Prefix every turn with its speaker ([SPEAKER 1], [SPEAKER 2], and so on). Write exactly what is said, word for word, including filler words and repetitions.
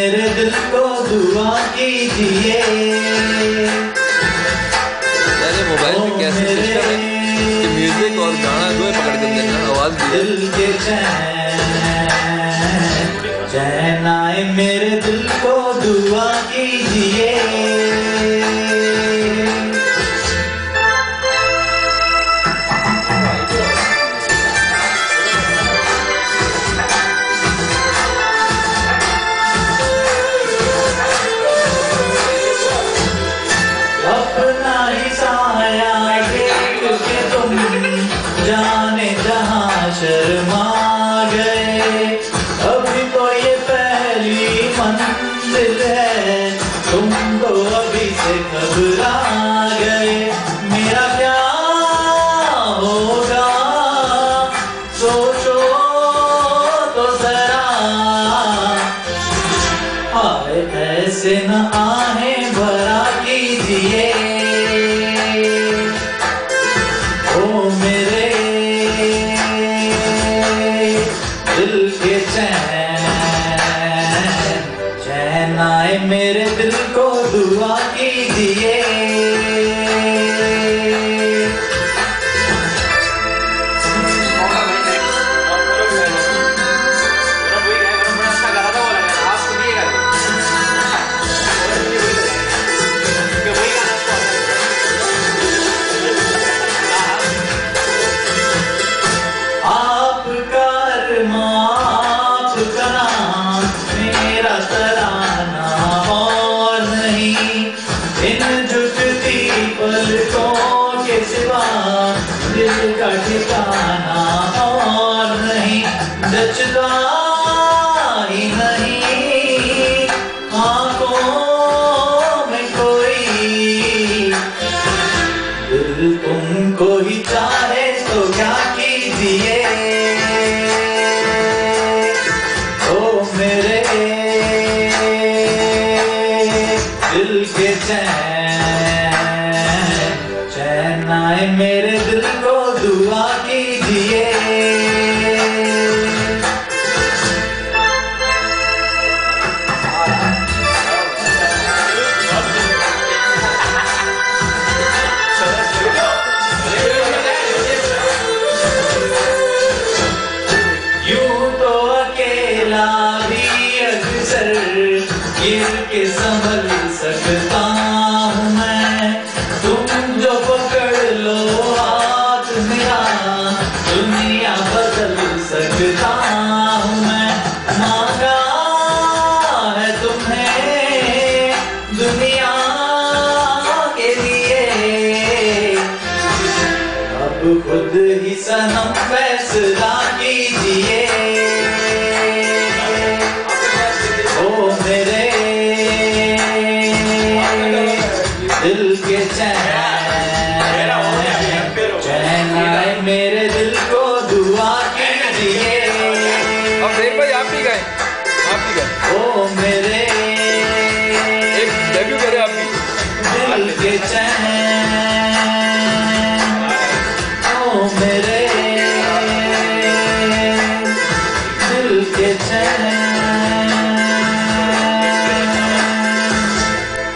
[SPEAKER 1] मेरे दिल को दुआ कीजिए।
[SPEAKER 2] मोबाइल में कैसे सिस्टम है कि म्यूजिक और गाना जो है पकड़ कर देना, आवाज
[SPEAKER 1] दिल के चैन चैन आए मेरे दिल को दुआ कीजिए। जाने जहाँ शर्मा गए, अभी तो ये पहली मंजिल है, तुम तो अभी से घबरा गए। मेरा क्या होगा सोचो तो जरा, हाय ऐसे न आहें भरा कीजिए। ओ मेरे दिल के चैन चैन आए मेरे दिल को दुआ कीजिए। दिल का ठिकाना और नहीं, जचता ही नहीं आंखों में कोई, दिल तुमको ही चाहे तो क्या कीजिए। ओ मेरे दिल के चैन चैन आए मेरे दिल को दुआ कीजिए। यूं तो अकेला भी अक्सर गिर के संभल सकता हूँ मैं, तुम जो पकड़ लो हाथ मेरा दुनिया बदल सकता हूँ मैं। मांगा है तुम्हें दुनिया के लिए, अब खुद ही सनम फैसला कीजिए। ओ मेरे दिल के चैन चैन आए मेरे दिल को दुआ कीजिए।
[SPEAKER 2] अब देख भाई आप भी गए, आप भी गए।
[SPEAKER 1] ओ मेरे
[SPEAKER 2] एक डेब्यू करे आप भी
[SPEAKER 1] दिल के चैन